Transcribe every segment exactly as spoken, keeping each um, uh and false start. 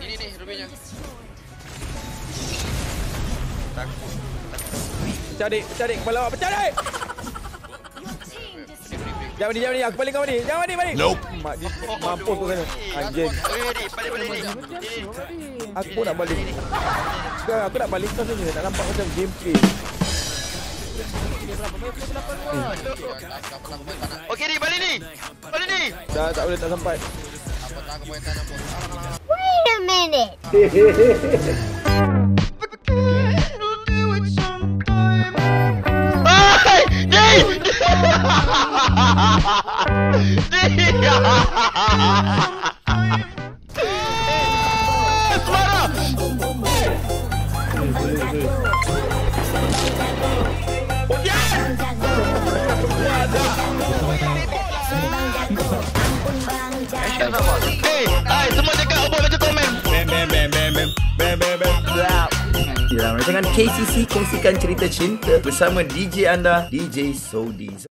Ini nih rubinya. Takut. Pecah dik, pecah dik. Kepala awak pecah dik. Jangan ni, jangan ni. Aku paling kau ni. Jangan ni, balik. Nope. Mak dia mampus tu sana. Anjing. Balik-balik ni. Aku pun nak balik. Sekarang aku nak balik kau sini. Nak nampak macam gameplay. Okey ni, balik ni. Balik ni. Dah tak boleh tak sampai. Wait a minute. Hai! Di! Di! Suara! Hey, hai semua cakap apa baca komen. Bam bam bam bam bam bam bam bam. Ya, dengan K C C kongsikan cerita cinta bersama D J anda, D J Sodi.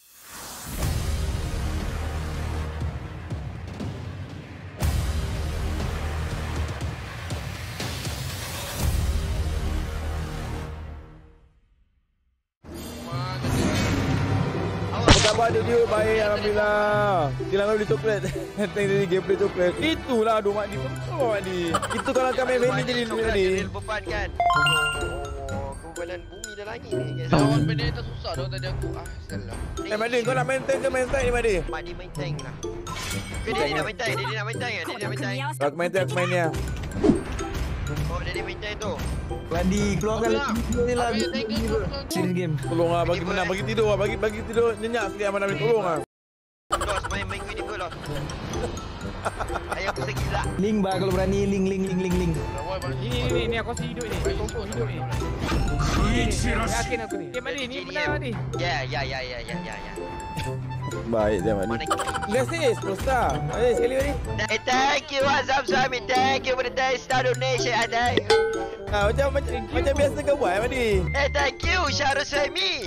Khabar dia dia baik alhamdulillah. Kilang kau beli coklat. Teng ni gameplay coklat. Itulah aduh mak di betul mak di. Itu kalau kau main main jadi dulu ni. Beban kan. Oh, kebebanan bumi dah langit ni guys. Lawan benda tu susah dah tadi aku. Ah, salah. Eh Madi kau nak main tank ke main tank ni Madi? Madi main tank lah. Okay, dia nak main tank, dia nak main tank kan? Dia nak main tank. Aku main tank aku main ni ah. Oh, dia main tank tu. Ladi keluarkan ni lah. Serius game. Tolong ah bagi menang bagi tidur ah bagi bagi tidur nyenyak sikit Aman Amin tolong ah. Los main main ini pun los. Ayah aku segila. Link bah kalau berani link link link link link. Ini ni ni aku si hidup ni. Aku hidup ni. Yakin aku ni. Game ni ni benar ni. Ya ya ya ya ya ya ya. Baik dia Madi. Let's see Star. Eh sekali lagi. Thank you Azam Suami. Thank you for the day star donation ada. Ah macam macam macam biasa kau buat Madi. Eh thank you Syahrul Suami.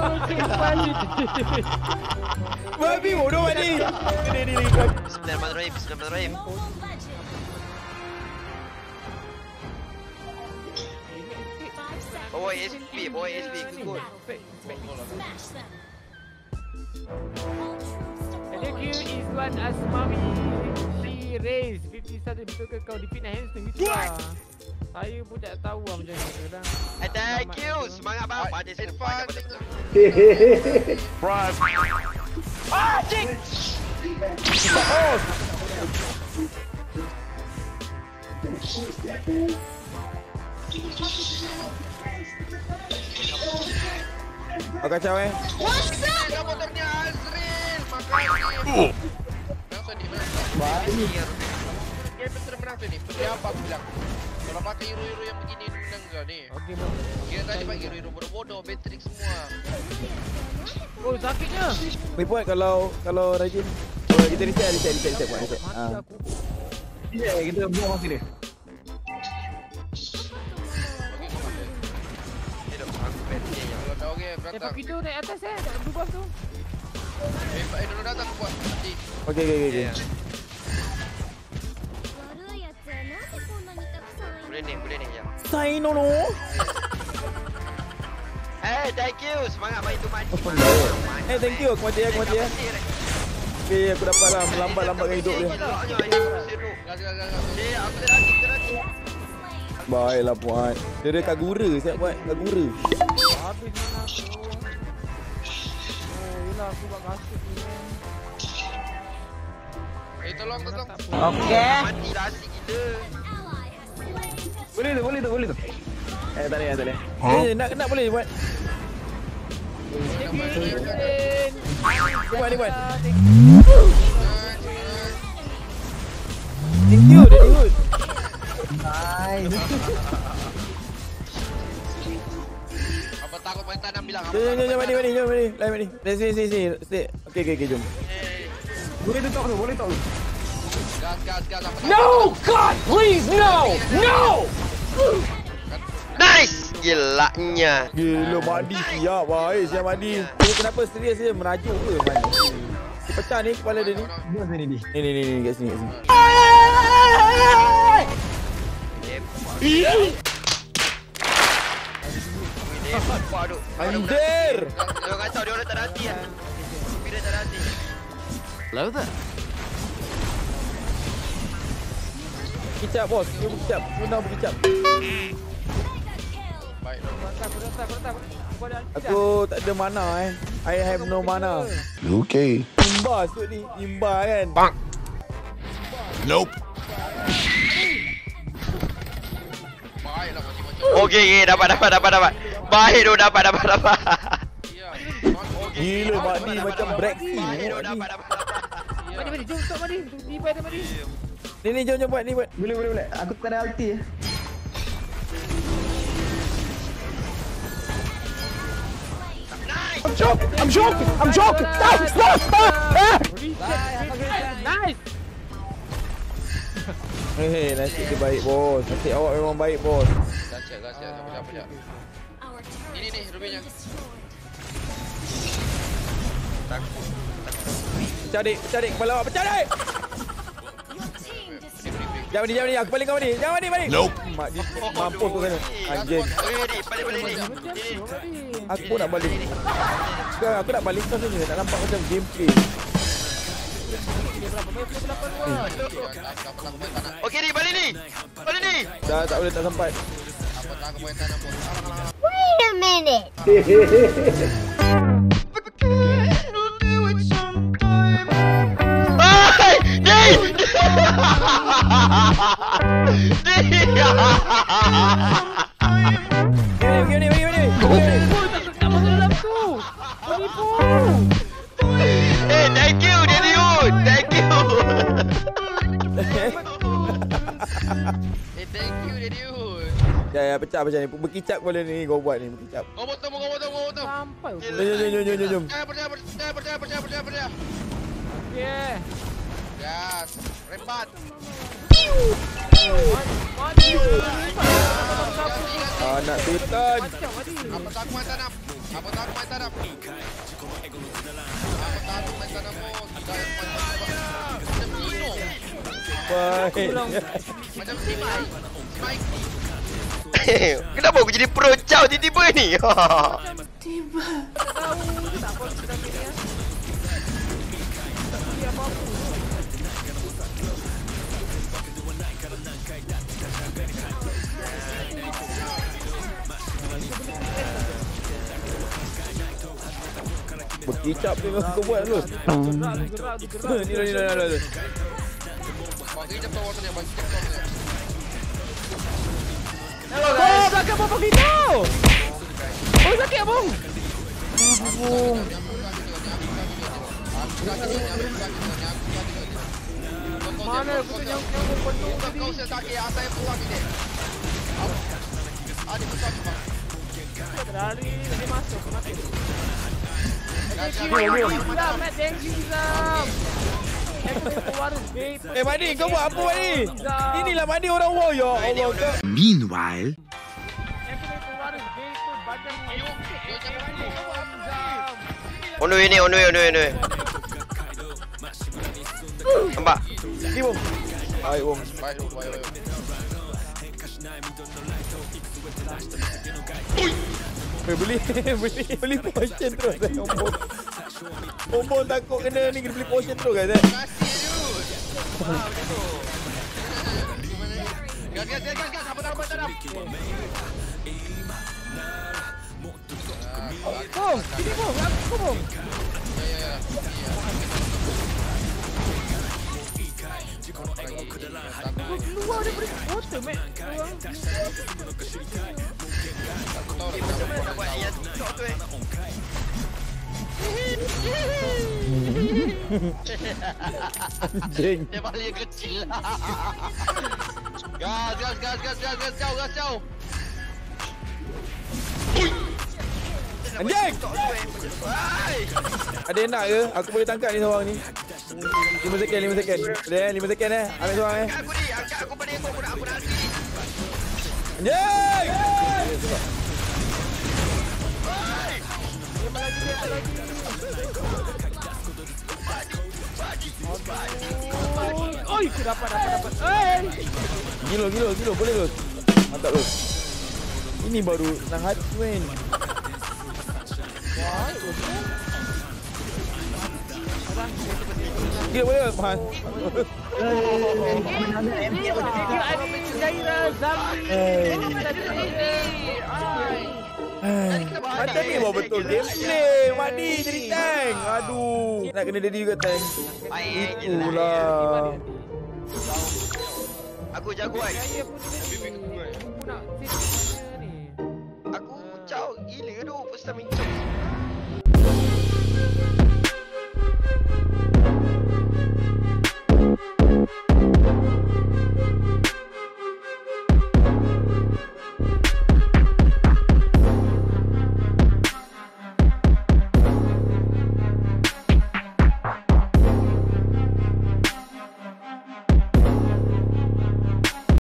Babi bodoh Madi. Ni ni ni. Bismillahirrahmanirrahim. Bismillahirrahmanirrahim. Boy S P, boy S P good. Thank you Izwan Asmawi. She raised fifty satu. Betul ke kau dipinah hamster gitu lah. Saya pun tak tahu lah macam ni kadang. Thank you. Semangat bang. Pada Sirfan. Prime. Ah, cik. Oh. Apa kacau eh? What's up? Kamu ternya Azril. Makasih. Kenapa ni? Baik. Dia betul menang tu ni. Siapa aku bilang? Kalau pakai hero-hero yang begini menang kau ni. Okey bang. Kira tadi pakai hero-hero bodoh-bodoh, Matrix semua. Oh sakitnya. Wait buat kalau kalau rajin. Oh, kita reset reset reset reset buat reset. Mati aku. Ya, kita buang masa dia. Kalau dah okey, Eh beratak. pakai tu naik atas eh. Tak berubah tu. Eh, Pak Edo datang buat nanti. Okey okey okey. Boleh ni, boleh ni ya. Sai no no. Eh, thank you. Semangat main tu mati. Eh thank you aku mati aku mati ya. Okey aku dapat lah melambat-lambatkan hidup dia. Gas gas gas. Eh, aku dah lagi, dah lagi. Baiklah puan. Dia ada kagura siap buat kagura. Habis mana aku. Oh, yelah aku buat kasut ni. Eh, tolong tolong. Okey. Mati dah asyik gila. Boleh tu, boleh tu, boleh tu. Eh, tak boleh, tak boleh. Eh nak nak boleh buat. Buat ni buat. Thank you, Ddyhd. Nice. Apa takut main tanam bilang apa? Jom jom jom mari mari jom mari. Lain mari. Sini sini sini. Stay. Okey okey okey jom. Boleh tu tok tu, boleh tok tu. Gas gas gas apa? No God please no no. Nice. Gilanya. Gila Madi siap baik siap Madi. Dia kenapa serius dia merajuk ke Madi? Dia pecah ni kepala dia ni. Buat sini ni. Ni ni ni ni kat sini kat sini. Hello there. Kicap bos, dia berkicap. Guna berkicap. Baik. Aku tak ada mana eh. I have no mana. Okay. Imba sud ni, imba kan. Bang. Nope. Baiklah macam-macam. Okey, okey, dapat, dapat, dapat, dapat. Baik tu, dapat, dapat, dapat. Ya. Gila Mak Di macam Brexit. Baik tu, dapat, dapat, dapat. Madi, Madi, jom stop Madi. Di pada Madi. Ni ni jom jom buat ni buat. Boleh boleh boleh. Aku tak ada ulti. I'm joking. I'm joking. I'm joking. Stop, stop, stop. Nice. Hei, nasib dia baik bos. Nasib awak memang baik bos. Dahsyat, dahsyat. Sekejap, sekejap. Ni, ni, ni. Rubinya. Pecah dik, pecah dik. Kepala awak pecah dik. Jangan ni, jangan ni. Aku balik kau ni. Jangan ni, balik. Nope. Mak Di mampus tu sana. Anjing. Okey, Dik, balik, balik, Dik. Aku pun nak balik. Sekarang aku nak balik kau sini. Tak nampak macam gameplay. Okey, Dik, balik ni. Balik ni. Dah tak boleh tak sempat. Wait a minute. Hai, Dik. Gini, gini, gini, gini. Tak masuk dalam tu. Penipu. Eh, thank you, Ddyhd. Thank you. Eh, thank you, Ddyhd. Ya, ya, pecah macam ni. Berkicap boleh ni kau buat ni, berkicap. Kau bottom, kau bottom, kau bottom. Sampai. Jom, jom, jom, jom, jom, jom. Percaya, percaya, percaya, percaya, percaya, percaya, percaya. Okey. Ya, rempat. Anak sultan. Apa tak aku main tanam? Apa tak aku main tanam? Apa tak aku main tanam? Tidak yang main tanam. Macam Dino. Baik. Macam Simai. Simai. Kenapa aku jadi pro chow tiba-tiba ni? Berkicap ni kau buat dulu. Ni ni ni ni. Bagi jap tahu waktunya, bagi jap waktunya. Oh, belakang apa kita? Oh, sakit abang. Bung. Mana aku tu nyambung penuh tadi. Kau saya sakit, asal yang keluar ni. Ada besar tu bang. Dari ni masuk mati. Bung, bung. Zam, mat thank you Zam. Eh Madi, kau buat apa Madi? Inilah Madi orang war ya Allah kau. Meanwhile. On the way ni, on the way, on the way, on the way. Nampak? Ni Bung. Baik Bung. Baik, baik, baik. Eh beli beli beli potion terus eh Ombong. Ombong takut kena ni kena beli potion terus kan eh. Gas, gas, gas, gas, gas. Apa tak, apa tak. Bung, sini Bung, aku Bung. Ya, ya, ya. Keluar daripada water, mat. Aku tahu dah. Nak buat yang TikTok tu eh. Anjing. Dia paling kecil. Gas, gas, gas, gas, gas, gas, jauh, gas, jauh. Anjing. Ada yang nak ke? Aku boleh tangkap ni seorang ni. lima second, lima second. Boleh eh? lima second eh. Ambil seorang eh. Aku ni, aku aku pada ekor aku nak aku nak sini. Anjing. Oi, aku dapat, dapat, dapat. Eh. Gila, gila, gila. Boleh Los. Mantap Los. Ini baru senang hati men. Ada bang. Dia boleh Mas. Macam ni bawa betul gameplay. Madi jadi tank. Aduh. Nak kena Daddy juga tank. Itulah. Aku jagoan. Saya pun aku nak ni. Aku caw gila tu first time income.